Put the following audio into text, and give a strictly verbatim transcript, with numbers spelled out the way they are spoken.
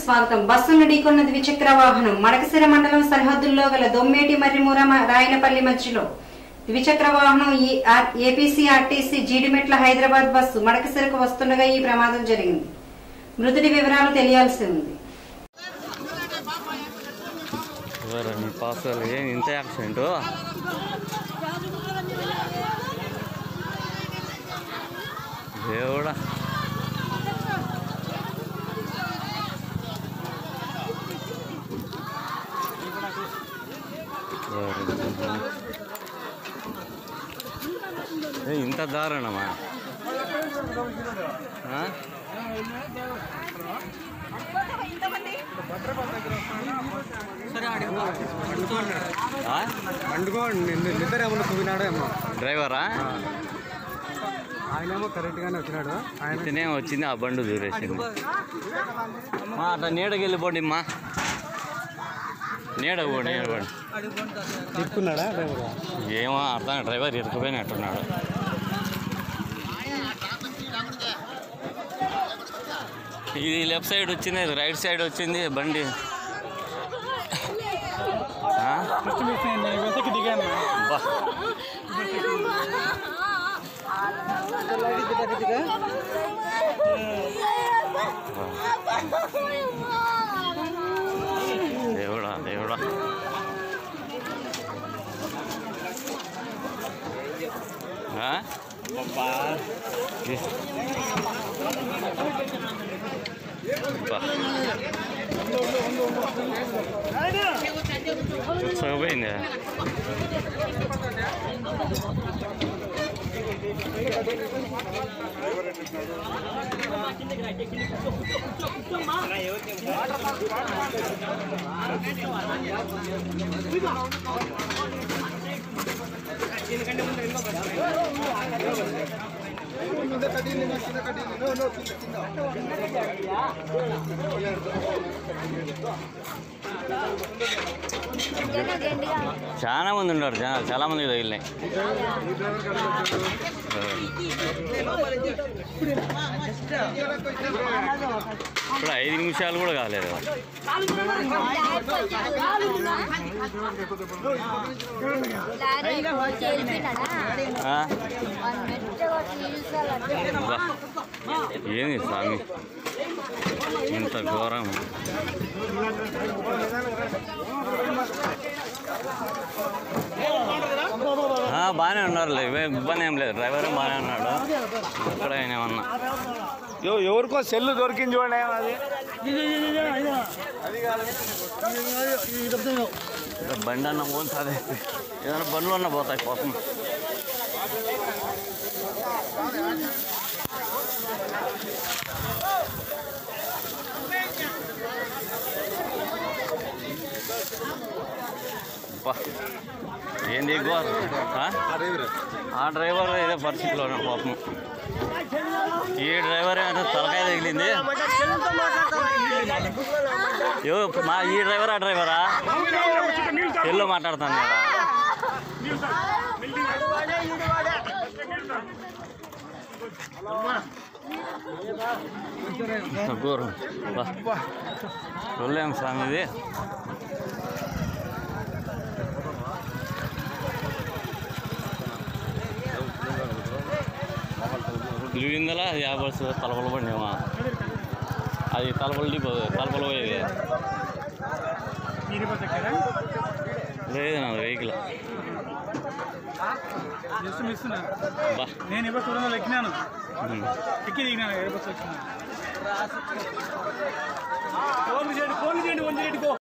స్వాగతం. బస్సును ఢీకొన్న ద్విచక్ర వాహనం మడకశిర మండలం సరిహద్దుల్లో గల దొమ్మేటి మర్రిమూర రాయనపల్లి మధ్యలో ద్విచక్ర వాహనం ఏపీసీఆర్టీసీ జీడిమెట్ల హైదరాబాద్ బస్సు మడకశిరకు వస్తుండగా ఈ ప్రమాదం జరిగింది. మృతుడి వివరాలు తెలియాల్సి ఉంది. దేవుడా ఇంత దారుణమా? డ్రైవరా? ఆయనేమో కరెక్ట్ గానే వచ్చినాడు. ఆయననే వచ్చింది, ఆ బండు దూరేసింది. అట్లా నీడకి వెళ్ళిపోండి అమ్మా, నీడకు పోండి. నీడపోండి. ఇరుక్కున్నాడా డ్రైవర్? ఏమో అర్థం, డ్రైవర్ ఇరుక్కుపోయినట్టున్నాడు. ఇది లెఫ్ట్ సైడ్ వచ్చింది, ఇది రైట్ సైడ్ వచ్చింది బండి. దేవుడా దేవుడా సరిపోయింది. చాలా మంది ఉన్నారు, జనాలు చాలా మంది తగిలినాయి. ఇప్పుడు ఐదు నిమిషాలు కూడా కాలేదు. ఏంది స్వామి ఇంత ఘోరం? బాగానే ఉన్నారు, ఇబ్బంది ఏం లేదు. డ్రైవర్ బాగానే ఉన్నాడు. ఇక్కడ ఏమన్నా ఎవరికో సెల్లు దొరికింది చూడండి. అది బండి అన్న పోతుంది, ఏదైనా బండ్లు అన్న పోతాయి పాపం. ఏంది ఎక్కువ? ఆ డ్రైవర్ ఏదో పరిస్థితిలో ఉన్నాడు పాపం. ఈ డ్రైవర్ ఏమైనా తలకాయ తగిలింది. మా ఈ డ్రైవర్ ఆ డ్రైవరా ఎల్లో మాట్లాడుతాను. ఘోరం చూడలేం స్వామి. ఇది లివిందల అది యాభై తలపల బండిమా, అది తలపల తలపల పోయేది లేదు నా వెహికల్. నేను ఇప్పుడు చూడండి ఎక్కినాను, ఎక్కి దిగినాను. ఎయిర్ బస్ వచ్చినాను. ఫోన్ చేయండి, ఫోన్ చేయండి.